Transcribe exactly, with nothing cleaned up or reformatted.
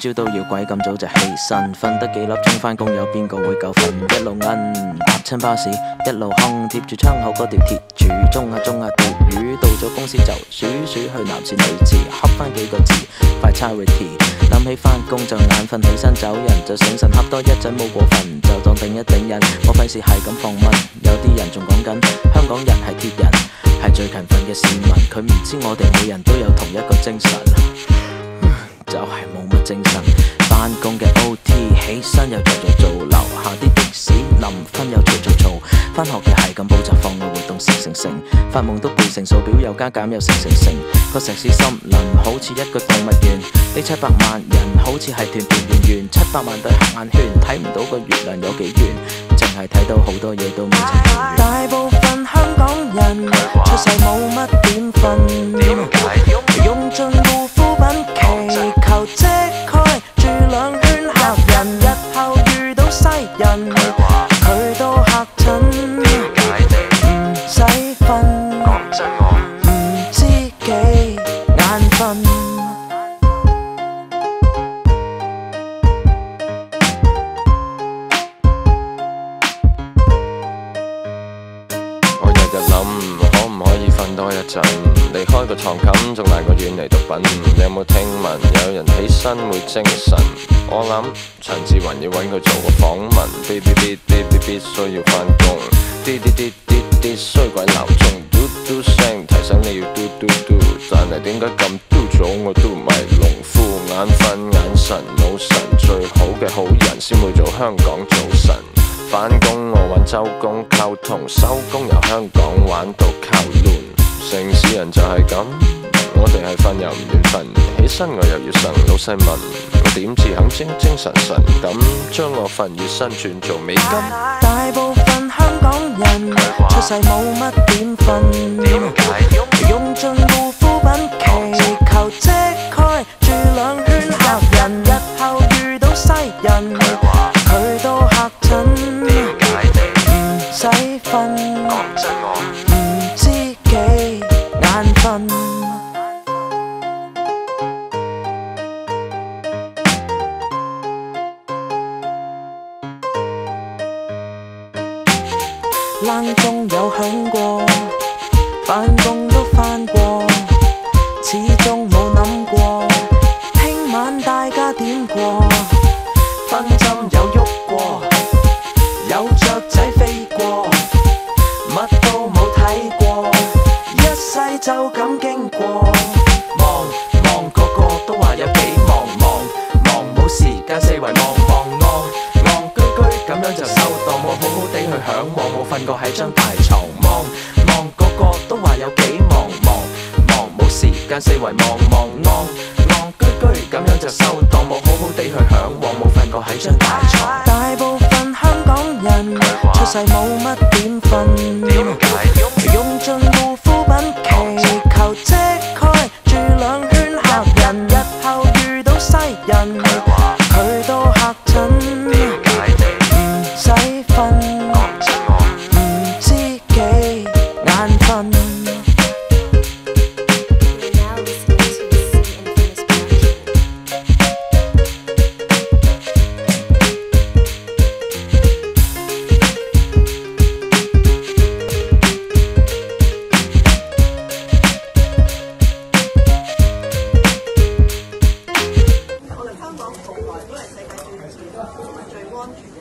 朝都要鬼咁早就起身，瞓得幾粒鐘返工有邊個會夠瞓？一路奀搭親巴士，一路哼貼住窗口嗰條鐵柱，中下中下釣魚，到咗公司就數數去男士女廁，恰返幾個字 Vitality， 諗起返工就眼瞓，起身走人就醒神，恰多一陣冇過分，就當頂一頂人，我費事係咁放問，有啲人仲講緊香港人係鐵人，係最勤奮嘅市民，佢唔知我哋每人都有同一個精神。就係冇乜精神，返工嘅 O T 起身又做做做，樓下啲的士臨分又嘈嘈嘈，返學嘅係咁補習，課外活動成成成，發夢都背成數表又加減又成成成，個城市森林好似一個動物園，呢七百萬人好似係團團圓圓，七百萬對黑眼圈睇唔到個月亮有幾圓，淨係睇到好多嘢都未曾如願。大部分香港人出世冇乜點瞓，用盡護膚品祈求遮蓋住兩圈客人，日後遇到西人佢都嚇親，唔使瞓，唔知幾眼瞓。 我日日諗可唔可以瞓多一陣，離開個床冚仲難過遠離毒品。你有冇聽聞有人起身會精神？我諗陳志雲要揾佢做個訪問。嗶嗶嗶嗶嗶必須要返工，滴滴滴滴滴衰鬼鬧鐘，嘟嘟聲提醒你要嘟嘟嘟，但係點解咁嘟咗我都唔係農夫，眼瞓眼神腦神，最好嘅好人先會做香港早晨。返工我揾周公溝通，收工由香港玩到靠亂。城市人就係咁，我哋係瞓又唔願瞓，起身我又要神。老細問我點至肯精精神神咁，將我份月薪轉做美金。 大部分香港人出世冇乜點瞓，用盡護膚品祈求遮蓋住兩圈客人，日後遇到西人佢都嚇親，唔使瞓，唔知幾眼瞓。冷鐘有響過，返工都返過，始終冇諗過聽晚大家點過，分針有喐過，有雀仔飛過，乜都冇睇過，一世就咁經過。忙忙個個都話有幾忙，忙忙冇時間四圍望望，戇戇居居咁樣就收檔，冇好好地去嚮往，冇瞓過喺張大床。望望個個都話有幾忙，忙忙冇時間四圍望望，戇戇居居咁樣就收檔，冇好好地去嚮往，冇瞓過喺張大床。大部分香港人出世冇乜點瞓，用盡護膚品祈求遮蓋住兩圈客人，日後遇到西人佢都嚇親，唔使瞓，唔知幾眼瞓。 我哋香港從來都係世界最自由同埋最安全